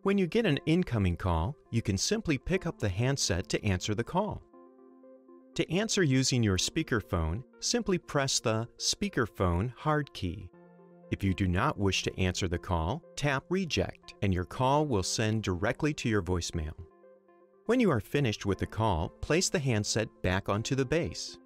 When you get an incoming call, you can simply pick up the handset to answer the call. To answer using your speakerphone, simply press the speakerphone hard key. If you do not wish to answer the call, tap Reject, and your call will send directly to your voicemail. When you are finished with the call, place the handset back onto the base.